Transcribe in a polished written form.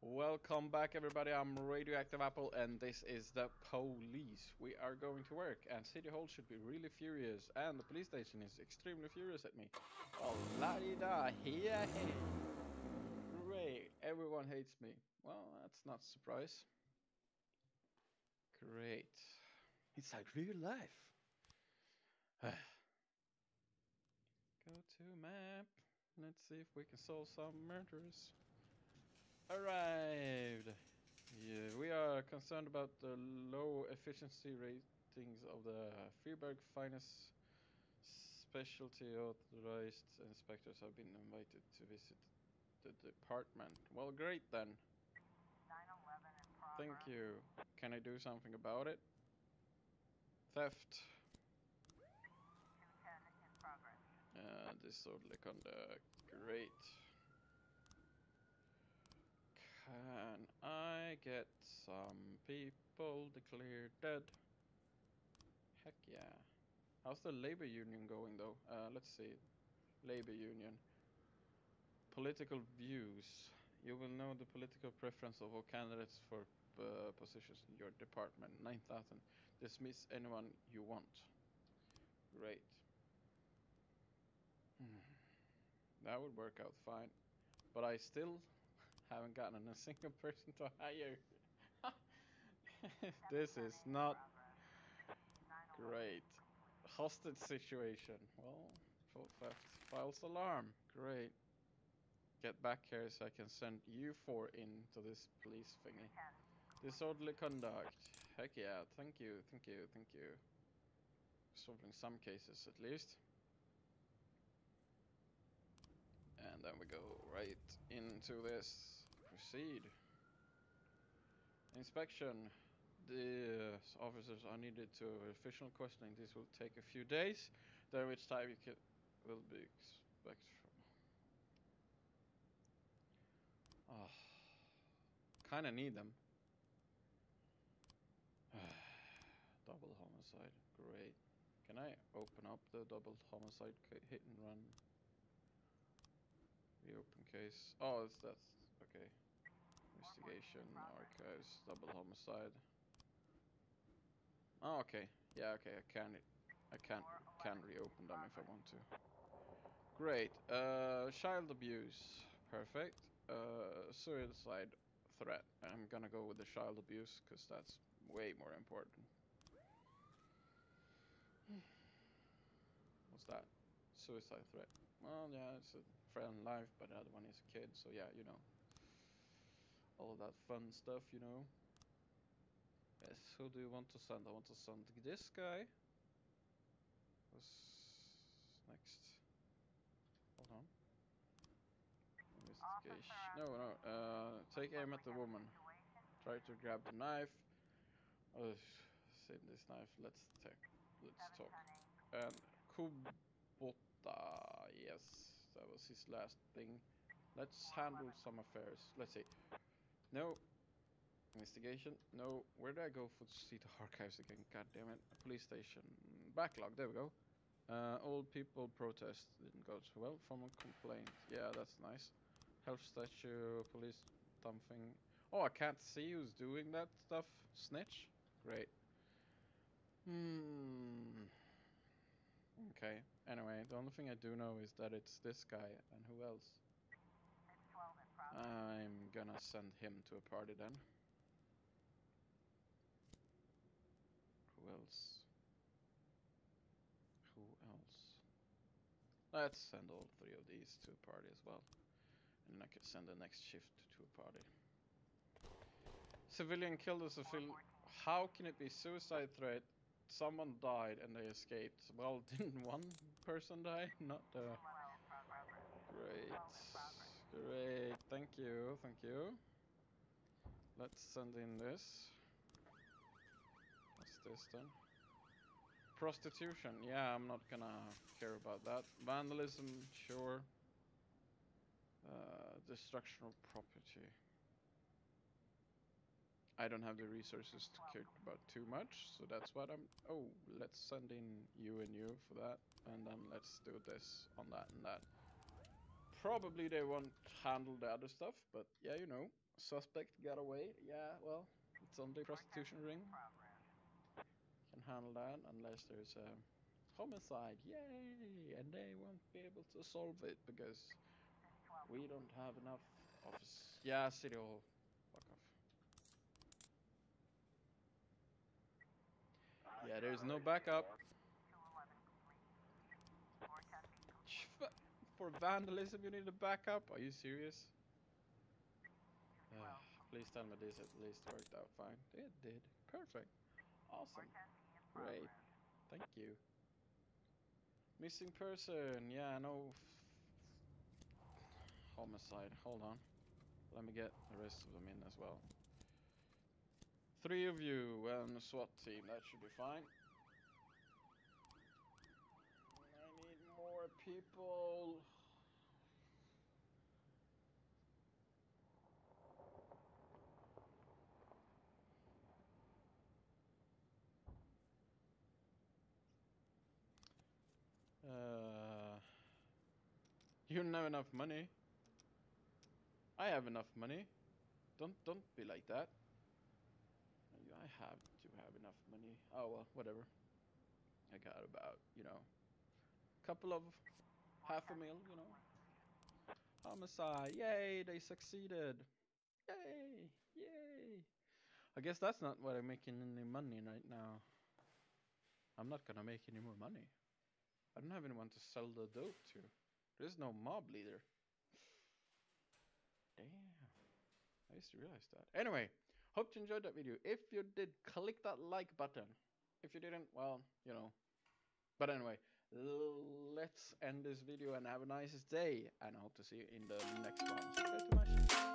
Welcome back, everybody. I'm Radioactive Apple, and this is the police. We are going to work, and City Hall should be really furious, and the police station is extremely furious at me. Oh, la-di-da, yeah, hey. Great, everyone hates me. Well, that's not a surprise. Great. It's like real life. Go to map. Let's see if we can solve some murders. Arrived. Yeah, we are concerned about the low efficiency ratings of the Freeburg finest specialty authorized inspectors have been invited to visit the department. Well, great then. 911 in progress. Thank you. Can I do something about it? Theft. 210 in progress. Disorderly conduct. Great. Can I get some people declared dead? Heck yeah. How's the labor union going though? Let's see. Labor union. Political views. You will know the political preference of all candidates for positions in your department. 9,000. Dismiss anyone you want. Great. That would work out fine. But I still haven't gotten a single person to hire. This is not great. Hostage situation. Well, full theft. False alarm. Great. Get back here so I can send you four into this police thingy. Disorderly conduct. Heck yeah, thank you, thank you, thank you. Solving some cases at least. And then we go right into this. Proceed. Inspection. The officers are needed to official questioning. This will take a few days, during which time you will be expected from. Oh, kinda need them. Double homicide, great. Can I open up the double homicide hit and run? Reopen case. Oh, that's okay. Investigation, archives, double homicide. Oh, okay. Yeah, okay. I can reopen them if I want to. Great. Child abuse. Perfect. Suicide threat. I'm gonna go with the child abuse because that's way more important. What's that? Suicide threat. Well, yeah, it's a friend life, but the other one is a kid, so yeah, you know. All of that fun stuff, you know. Yes, who do you want to send? I want to send this guy. What's next? Hold on. Investigation. No. Take aim at the woman. Try to grab the knife. Oh, save this knife. Let's talk. And Kubota. Yes, that was his last thing. Let's handle some affairs. Let's see. No. Investigation. No. Where did I go for to see the archives again? God damn it. Police station. Backlog. There we go. Old people protest didn't go too well. From a complaint. Yeah, that's nice. Health statue. Police something. Oh, I can't see who's doing that stuff. Snitch. Great. Hmm. Okay. Anyway, the only thing I do know is that it's this guy and who else. I'm gonna send him to a party then. Who else? Who else? Let's send all three of these to a party as well. And then I can send the next shift to a party. Civilian killed a civilian. How can it be suicide threat? Someone died and they escaped. Well, didn't one person die? Not the... Great. Great. Thank you. Thank you. Let's send in this. What's this then? Prostitution. Yeah, I'm not gonna care about that. Vandalism. Sure. Destruction of property. I don't have the resources to care about too much, so that's what I'm... Oh, let's send in you and you for that, and then let's do this on that and that. probably they won't handle the other stuff, but yeah, you know, suspect got away. Yeah, well, it's only a prostitution ring. Can handle that unless there's a homicide. Yay! And they won't be able to solve it because we don't have enough office. Yeah, City Hall. Fuck off. Yeah, there's no backup. For vandalism, you need a backup? Are you serious? Please tell me this at least worked out fine. It did. Perfect. Awesome. Great. Thank you. Missing person. Yeah, no. Homicide. Hold on. Let me get the rest of them in as well. 3 of you and a SWAT team. That should be fine. I need more people. You don't have enough money. I have enough money. Don't be like that. I have to have enough money. Oh well, whatever. I got about, you know, couple of $500,000, you know. Homicide. Yay, they succeeded. Yay. Yay. I guess that's not what I'm making any money right now. I'm not gonna make any more money. I don't have anyone to sell the dope to. There's no mob leader. Damn. I used to realize that. Anyway, hope you enjoyed that video. If you did, click that like button. If you didn't, well, you know. But anyway, let's end this video and have a nice day. And I hope to see you in the next one. Subscribe to my channel.